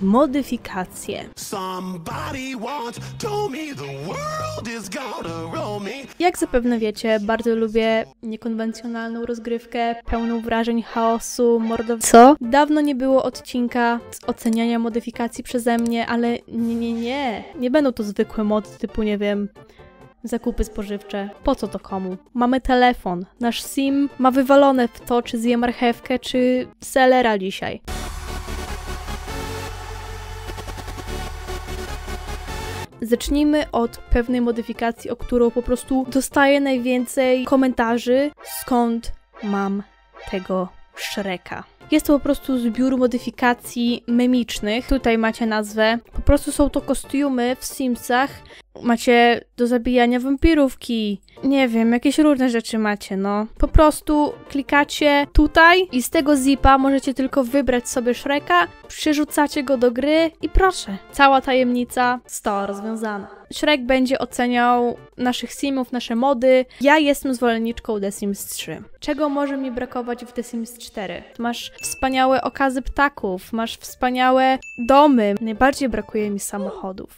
modyfikacje. Jak zapewne wiecie, bardzo lubię niekonwencjonalną rozgrywkę, pełną wrażeń, chaosu, Co? Dawno nie było odcinka z oceniania modyfikacji przeze mnie, ale nie będą to zwykłe mody typu, nie wiem, zakupy spożywcze. Po co to komu? Mamy telefon. Nasz sim ma wywalone w to, czy zje marchewkę, czy selera dzisiaj. Zacznijmy od pewnej modyfikacji, o którą po prostu dostaję najwięcej komentarzy. Skąd mam tego Shreka? Jest to po prostu zbiór modyfikacji memicznych. Tutaj macie nazwę. Po prostu są to kostiumy w Simsach. Macie do zabijania wampirówki. Nie wiem, jakieś różne rzeczy macie, no. Po prostu klikacie tutaj i z tego zipa możecie tylko wybrać sobie Shreka, przerzucacie go do gry i proszę. Cała tajemnica została rozwiązana. Shrek będzie oceniał naszych simów, nasze mody. Ja jestem zwolenniczką The Sims 3. Czego może mi brakować w The Sims 4? Masz wspaniałe okazy ptaków, masz wspaniałe domy. Najbardziej brakuje mi samochodów.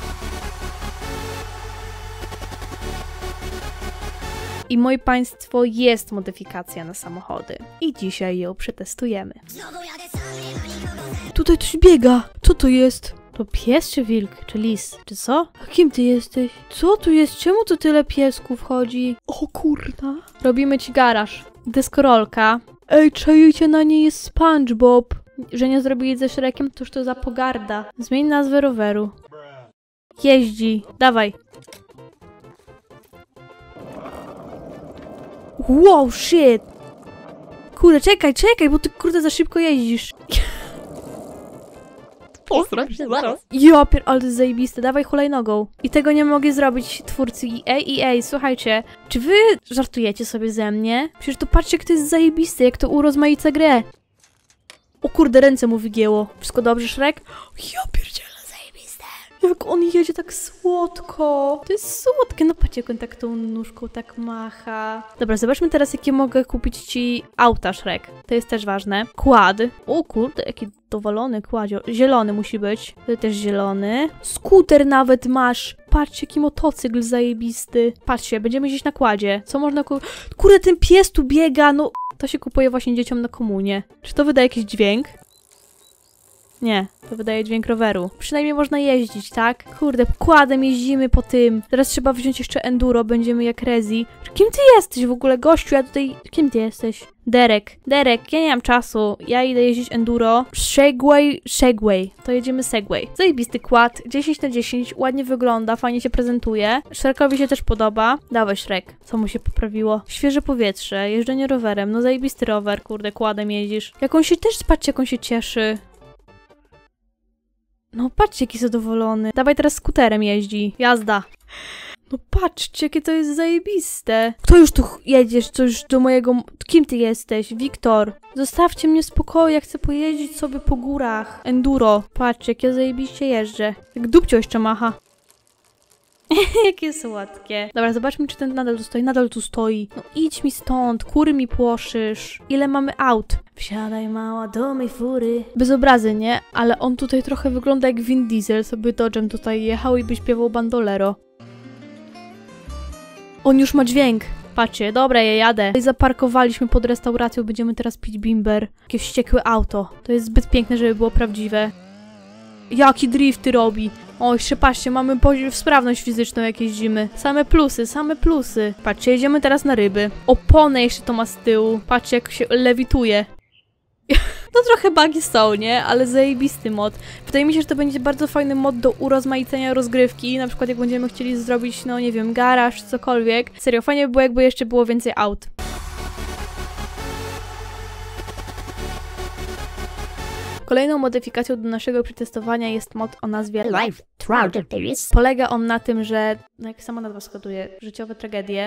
I moi państwo, jest modyfikacja na samochody. I dzisiaj ją przetestujemy. Tutaj coś biega! Co to jest? To pies czy wilk? Czy lis? Czy co? A kim ty jesteś? Co tu jest? Czemu tu tyle piesków chodzi? O kurna! Robimy ci garaż. Deskorolka. Ej, czajujcie, na niej jest SpongeBob. Że nie zrobili ze Shrekiem, toż to za pogarda. Zmień nazwę roweru. Jeździ. Dawaj. Wow, shit! Kurde, czekaj, bo ty kurde za szybko jeździsz. Postaram się zaraz. Ja ale to jest zajebiste, dawaj hulajnogą. I tego nie mogli zrobić twórcy EA, słuchajcie. Czy wy żartujecie sobie ze mnie? Przecież to patrzcie, jak to jest zajebiste, jak to urozmaica grę. O kurde, ręce mu wygięło. Wszystko dobrze, Shrek? Ja pierdzielę, zajebiste. Jak on jedzie tak słodko. To jest słodkie. No patrzcie, jak on tak tą nóżką tak macha. Dobra, zobaczmy teraz, jakie mogę kupić ci auta, Shrek. To jest też ważne. Quad. O kurde, jaki dowalony kładzio. Zielony musi być. To też zielony. Skuter nawet masz. Patrzcie, jaki motocykl zajebisty. Patrzcie, będziemy gdzieś na kładzie. Co można kupić? Kurde, ten pies tu biega, no. To się kupuje właśnie dzieciom na komunie. Czy to wydaje jakiś dźwięk? Nie, to wydaje dźwięk roweru. Przynajmniej można jeździć, tak? Kurde, kładem jeździmy po tym. Teraz trzeba wziąć jeszcze enduro, będziemy jak Rezi. Kim ty jesteś w ogóle, gościu? Ja tutaj... Kim ty jesteś? Derek, ja nie mam czasu. Ja idę jeździć enduro. Segway. To jedziemy Segway. Zajebisty kład. 10/10. Ładnie wygląda, fajnie się prezentuje. Shrekowi się też podoba. Dawaj, Shrek. Co mu się poprawiło? Świeże powietrze, jeżdżenie rowerem. No zajebisty rower, kurde, kładem jeździsz. Jak on się też, patrzcie, jak on się cieszy. No patrzcie, jaki zadowolony. Dawaj, teraz skuterem jeździ. Jazda. No patrzcie, jakie to jest zajebiste. Kto już tu jedziesz? Co już do mojego... Kim ty jesteś? Wiktor. Zostawcie mnie w spokoju, ja chcę pojeździć sobie po górach. Enduro. Patrzcie, jak ja zajebiście jeżdżę. Jak dupcio jeszcze macha. Jakie słodkie. Dobra, zobaczmy, czy ten nadal tu stoi. Nadal tu stoi. No idź mi stąd, kury mi płoszysz. Ile mamy aut? Wsiadaj mała do mej fury. Bez obrazy, nie? Ale on tutaj trochę wygląda jak Vin Diesel. Sobie Dodge'em tutaj jechał i by śpiewał bandolero. On już ma dźwięk. Patrzcie, dobra, ja jadę. I zaparkowaliśmy pod restauracją, będziemy teraz pić bimber. Jakie wściekłe auto. To jest zbyt piękne, żeby było prawdziwe. Jaki drifty robi. O, jeszcze patrzcie, mamy sprawność fizyczną, jak jeździmy. Same plusy. Patrzcie, jedziemy teraz na ryby. Oponę jeszcze to ma z tyłu. Patrzcie, jak się lewituje. No trochę bugi są, nie? Ale zajebisty mod. Wydaje mi się, że to będzie bardzo fajny mod do urozmaicenia rozgrywki. Na przykład jak będziemy chcieli zrobić, no nie wiem, garaż, cokolwiek. Serio, fajnie by było, jakby jeszcze było więcej aut. Kolejną modyfikacją do naszego przetestowania jest mod o nazwie Life Tragedies. Polega on na tym, że, no jak sama nazwa wskazuje, życiowe tragedie.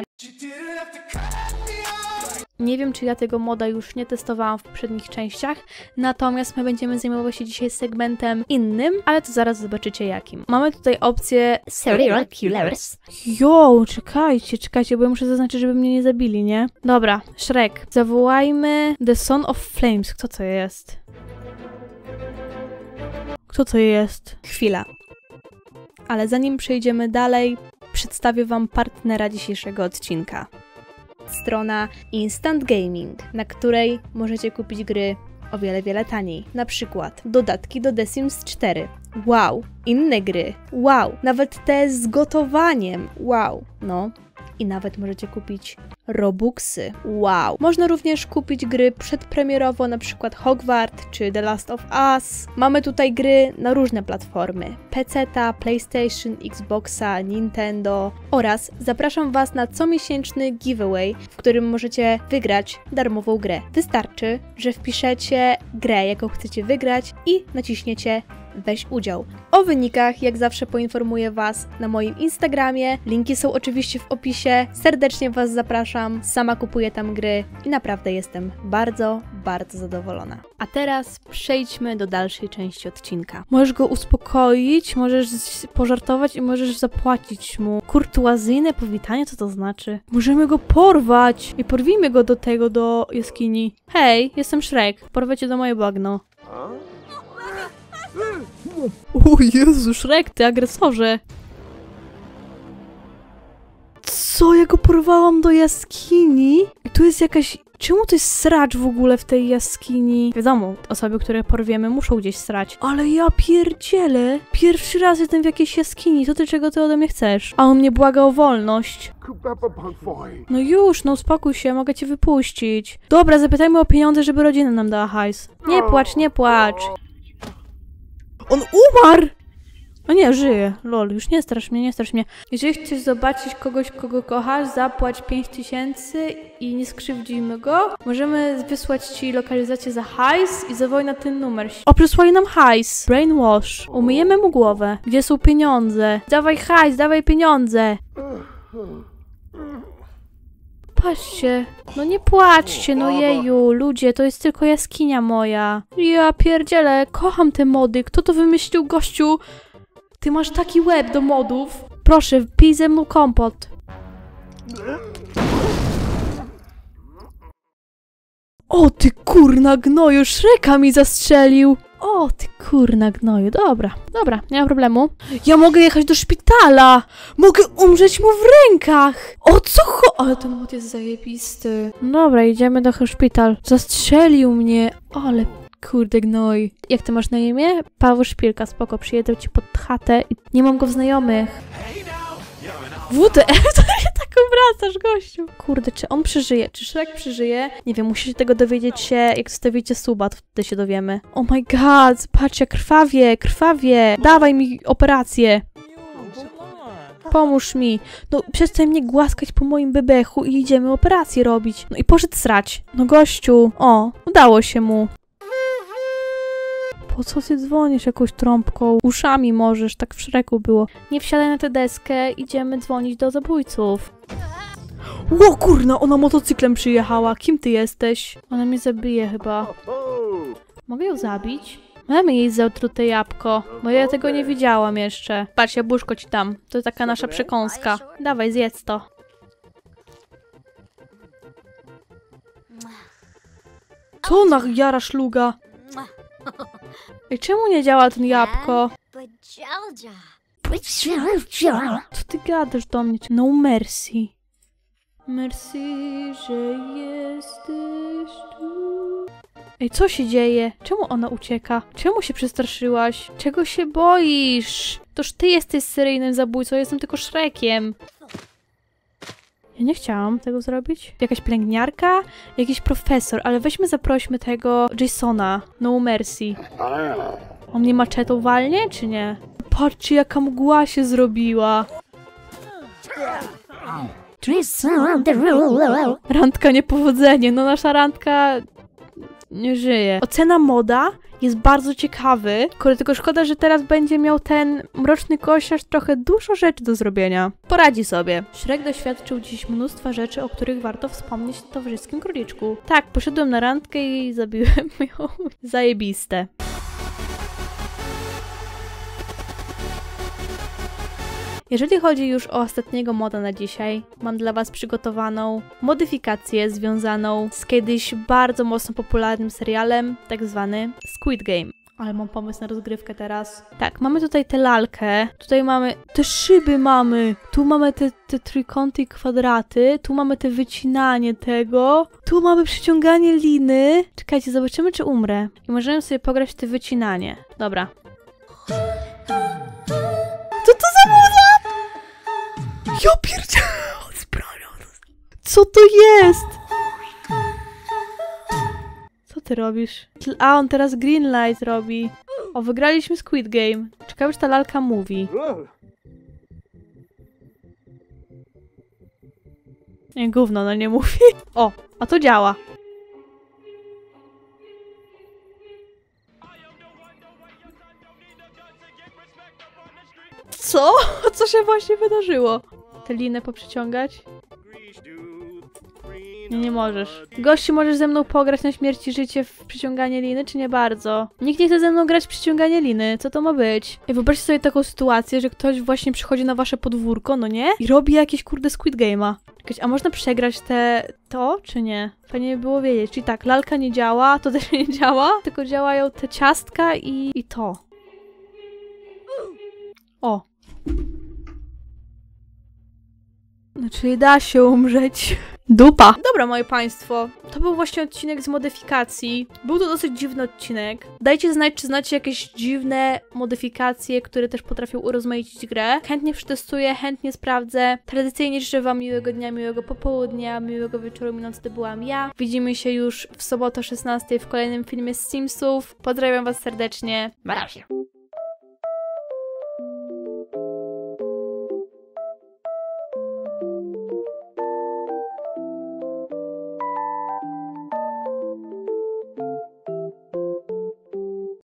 Nie wiem, czy ja tego moda już nie testowałam w poprzednich częściach, natomiast my będziemy zajmować się dzisiaj segmentem innym, ale to zaraz zobaczycie jakim. Mamy tutaj opcję Serial Killers. Jo, czekajcie, bo ja muszę zaznaczyć, żeby mnie nie zabili, nie? Dobra, Shrek. Zawołajmy The Son of Flames. Kto to jest? Kto to jest? Chwila. Ale zanim przejdziemy dalej, przedstawię wam partnera dzisiejszego odcinka. Strona Instant Gaming, na której możecie kupić gry o wiele, wiele taniej. Na przykład dodatki do The Sims 4. Wow! Inne gry. Wow! Nawet te z gotowaniem. Wow! No. I nawet możecie kupić Robuxy. Wow! Można również kupić gry przedpremierowo, na przykład Hogwarts czy The Last of Us. Mamy tutaj gry na różne platformy. PC-ta, PlayStation, Xboxa, Nintendo oraz zapraszam was na comiesięczny giveaway, w którym możecie wygrać darmową grę. Wystarczy, że wpiszecie grę, jaką chcecie wygrać i naciśniecie weź udział. O wynikach, jak zawsze, poinformuję was na moim Instagramie. Linki są oczywiście w opisie. Serdecznie was zapraszam. Sama kupuję tam gry i naprawdę jestem bardzo, bardzo zadowolona. A teraz przejdźmy do dalszej części odcinka. Możesz go uspokoić, możesz pożartować i możesz zapłacić mu kurtuazyjne powitanie. Co to znaczy? Możemy go porwać i porwijmy go do jaskini. Hej, jestem Shrek. Porwę cię do moje bagno. O Jezu, Shrek, ty agresorze! Co? Ja go porwałam do jaskini? I tu jest jakaś... Czemu to jest sracz w ogóle w tej jaskini? Wiadomo, osoby, które porwiemy, muszą gdzieś srać. Ale ja pierdzielę! Pierwszy raz jestem w jakiejś jaskini. Czego ty ode mnie chcesz? A on mnie błaga o wolność. No już, no uspokój się, mogę cię wypuścić. Dobra, zapytajmy o pieniądze, żeby rodzina nam dała hajs. Nie płacz, nie płacz. On umarł! O nie, żyje. Lol, już nie strasz mnie, nie strasz mnie. Jeżeli chcesz zobaczyć kogoś, kogo kochasz, zapłać 5000 i nie skrzywdzimy go. Możemy wysłać ci lokalizację za hajs i zawołaj na ten numer. O, przysłali nam hajs. Brainwash. Umyjemy mu głowę. Gdzie są pieniądze? Dawaj hajs, dawaj pieniądze. Patrzcie, no nie płaczcie, no jeju, ludzie, to jest tylko jaskinia moja. Ja pierdzielę, kocham te mody, kto to wymyślił, gościu? Ty masz taki łeb do modów. Proszę, pij ze mną kompot. O ty kurna gnoju, Shreka mi zastrzelił. O ty kurna gnoju, dobra, nie ma problemu. Ja mogę jechać do szpitala! Mogę umrzeć mu w rękach! O co Ale ten mod jest zajebisty. Dobra, idziemy do szpital. Zastrzelił mnie, ale kurde gnoj. Jak ty masz na imię? Paweł Szpilka, spoko, przyjedę ci pod chatę i nie mam go w znajomych. WTF, to się tak obracasz, gościu. Kurde, czy on przeżyje? Czy Shrek przeżyje? Nie wiem, musicie tego dowiedzieć się, jak zostawicie suba, to wtedy się dowiemy. Oh my god, patrzcie, krwawie. Dawaj mi operację. Pomóż mi. No, przestań mnie głaskać po moim bebechu i idziemy operację robić. No i poszedł srać. No gościu, o, udało się mu. Po co ty dzwonisz jakąś trąbką? Uszami możesz, tak w Shreku było. Nie wsiadaj na tę deskę, idziemy dzwonić do zabójców. Ło kurna, ona motocyklem przyjechała. Kim ty jesteś? Ona mnie zabije chyba. Mogę ją zabić? Mamy jej zatrute jabłko, bo ja tego nie widziałam jeszcze. Patrz, jabłuszko ci dam. To taka nasza przekąska. Dawaj, zjedz to. Co ona jara szluga? Ej, czemu nie działa ten jabłko? Co ty gadasz do mnie? No mercy. Merci, że jesteś tu. Ej, co się dzieje? Czemu ona ucieka? Czemu się przestraszyłaś? Czego się boisz? Toż ty jesteś seryjnym zabójcą, ja jestem tylko Shrekiem. Ja nie chciałam tego zrobić. Jakaś pielęgniarka? Jakiś profesor, ale weźmy zaprośmy tego Jasona. No mercy. On mnie maczetą walnie, czy nie? Patrzcie, jaka mgła się zrobiła. Randka niepowodzenie. No nasza randka nie żyje. Ocena moda jest bardzo ciekawy, tylko szkoda, że teraz będzie miał ten mroczny kosiarz trochę dużo rzeczy do zrobienia. Poradzi sobie. Shrek doświadczył dziś mnóstwa rzeczy, o których warto wspomnieć w towarzyskim króliczku. Tak, poszedłem na randkę i zabiłem ją. Zajebiste. Jeżeli chodzi już o ostatniego moda na dzisiaj, mam dla was przygotowaną modyfikację związaną z kiedyś bardzo mocno popularnym serialem, tak zwany Squid Game. Ale mam pomysł na rozgrywkę teraz. Tak, mamy tutaj tę lalkę, tutaj mamy te szyby tu mamy te trójkąty i kwadraty, tu mamy te wycinanie tego, tu mamy przyciąganie liny. Czekajcie, zobaczymy czy umrę. I możemy sobie pograć w te wycinanie. Dobra. Co to za muza? Ja pierdzielę, co to jest? Co ty robisz? A, on teraz green light robi. O, wygraliśmy Squid Game. Ciekawe, czy ta lalka mówi. Nie, gówno, no nie mówi. O, a to działa. Co? Co się właśnie wydarzyło? Tę linę poprzyciągać? Nie możesz. Gości, możesz ze mną pograć na śmierć i życie w przyciąganie liny, czy nie bardzo? Nikt nie chce ze mną grać w przyciąganie liny. Co to ma być? I wyobraźcie sobie taką sytuację, że ktoś właśnie przychodzi na wasze podwórko, no nie? I robi jakieś kurde Squid Game'a. A można przegrać to, czy nie? Fajnie by było wiedzieć. Czyli tak, lalka nie działa, to też nie działa, tylko działają te ciastka i to. O. No, czyli da się umrzeć. Dupa! Dobra, moje państwo, to był właśnie odcinek z modyfikacji. Był to dosyć dziwny odcinek. Dajcie znać, czy znacie jakieś dziwne modyfikacje, które też potrafią urozmaicić grę. Chętnie przetestuję, chętnie sprawdzę. Tradycyjnie życzę wam miłego dnia, miłego popołudnia, miłego wieczoru, nocy. To byłam ja. Widzimy się już w sobotę o 16 w kolejnym filmie z Simsów. Pozdrawiam was serdecznie. Na razie.